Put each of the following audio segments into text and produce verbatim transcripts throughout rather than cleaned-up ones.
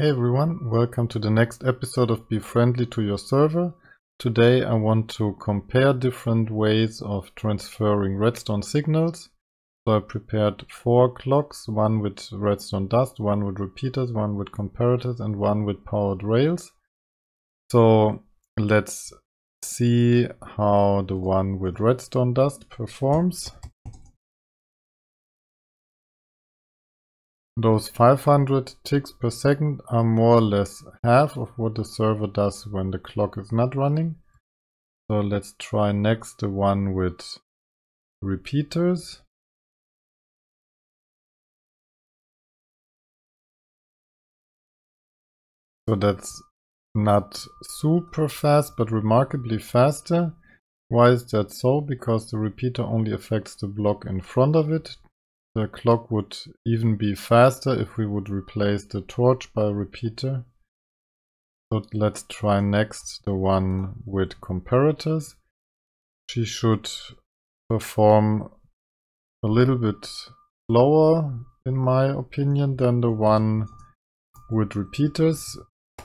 Hey everyone, welcome to the next episode of Be Friendly to Your Server. Today I want to compare different ways of transferring redstone signals. So I prepared four clocks, one with redstone dust, one with repeaters, one with comparators, and one with powered rails. So let's see how the one with redstone dust performs. Those five hundred ticks per second are more or less half of what the server does when the clock is not running. So let's try next the one with repeaters. So that's not super fast, but remarkably faster. Why is that so? Because the repeater only affects the block in front of it. The clock would even be faster if we would replace the torch by a repeater. So let's try next the one with comparators. She should perform a little bit slower, in my opinion, than the one with repeaters.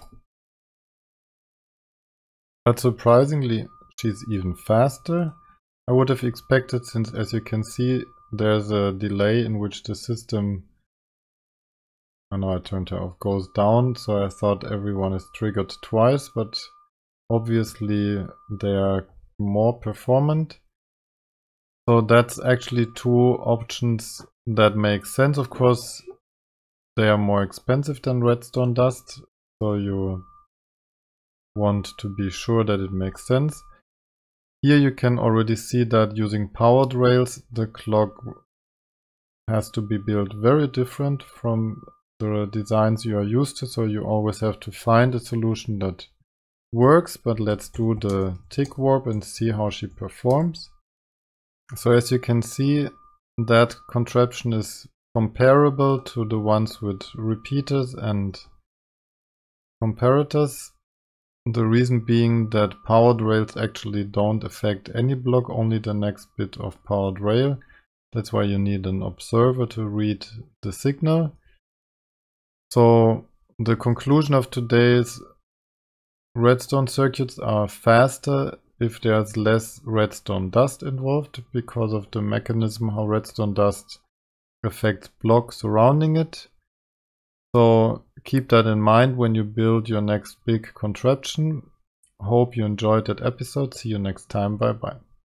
But surprisingly, she's even faster. I would have expected, since as you can see, there's a delay in which the system, I know I turned her off, goes down, so I thought everyone is triggered twice, but obviously they are more performant. So that's actually two options that make sense. Of course, they are more expensive than redstone dust, so you want to be sure that it makes sense. Here you can already see that using powered rails, the clock has to be built very different from the designs you are used to, so you always have to find a solution that works. But let's do the tick warp and see how she performs. So as you can see, that contraption is comparable to the ones with repeaters and comparators. The reason being that powered rails actually don't affect any block, only the next bit of powered rail. That's why you need an observer to read the signal. So the conclusion of today's redstone circuits are faster if there's less redstone dust involved, because of the mechanism how redstone dust affects blocks surrounding it. So keep that in mind when you build your next big contraption. Hope you enjoyed that episode. See you next time. Bye bye.